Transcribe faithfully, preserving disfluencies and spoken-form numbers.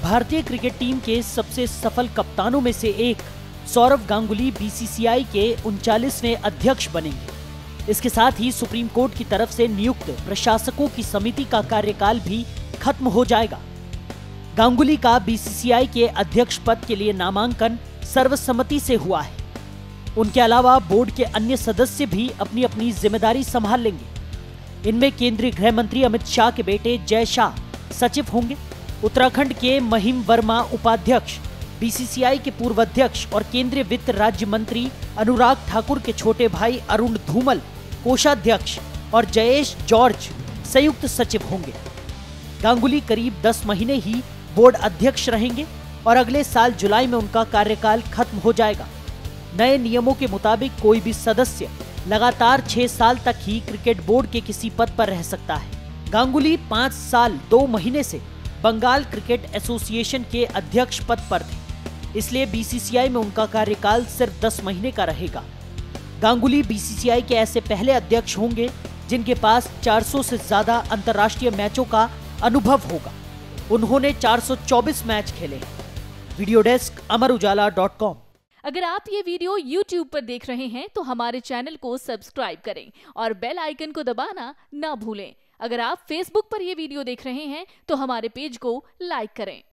भारतीय cricket team के सबसे सफल कप्तानों में से एक सौरव गांगुली बीसीसीआई के उनचालीसवें अध्यक्ष बनेंगे। इसके साथ ही सुप्रीम कोर्ट की तरफ से नियुक्त प्रशासकों की समिति का कार्यकाल भी खत्म हो जाएगा। गांगुली का बीसीसीआई के अध्यक्ष पद के लिए नामांकन सर्वसम्मति से हुआ है। उनके अलावा बोर्ड के अन्य सदस्य भी अपनी अपनी जिम्मेदारी संभाल लेंगे। इनमें केंद्रीय गृह मंत्री अमित शाह के बेटे जय शाह सचिव होंगे। उत्तराखंड के महिम वर्मा उपाध्यक्ष, बीसीसीआई के पूर्व अध्यक्ष और केंद्रीय वित्त राज्य मंत्री अनुराग ठाकुर के छोटे भाई अरुण धूमल कोषाध्यक्ष और जयेश जॉर्ज संयुक्त सचिव होंगे। गांगुली करीब दस महीने ही बोर्ड अध्यक्ष रहेंगे और अगले साल जुलाई में उनका कार्यकाल खत्म हो जाएगा। नए नियमों के मुताबिक कोई भी सदस्य लगातार छह साल तक ही क्रिकेट बोर्ड के किसी पद पर रह सकता है। गांगुली पांच साल दो महीने से बंगाल क्रिकेट एसोसिएशन के अध्यक्ष पद पर थे, इसलिए बीसीसीआई में उनका कार्यकाल सिर्फ दस महीने का रहेगा। गांगुली बीसीसीआई के ऐसे पहले अध्यक्ष होंगे जिनके पास चार सौ से ज्यादा अंतर्राष्ट्रीय मैचों का अनुभव होगा। उन्होंने चार सौ चौबीस मैच खेले हैं। Video desk Amar Ujala dot com. अगर आप ये वीडियो यूट्यूब पर देख रहे हैं तो हमारे चैनल को सब्सक्राइब करें और बेल आइकन को दबाना ना भूलें। अगर आप फेसबुक पर यह वीडियो देख रहे हैं तो हमारे पेज को लाइक करें।